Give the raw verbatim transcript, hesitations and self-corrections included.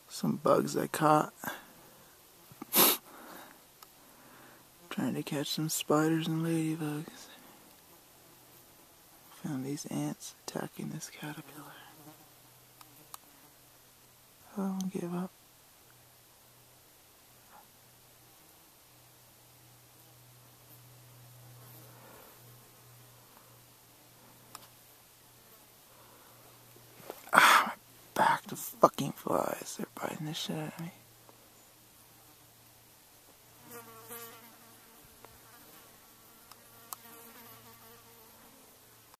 Some bugs I caught. Trying to catch some spiders and ladybugs. Found these ants attacking this caterpillar. I won't give up. Ah, my back to fucking flies. They're biting the shit out of me.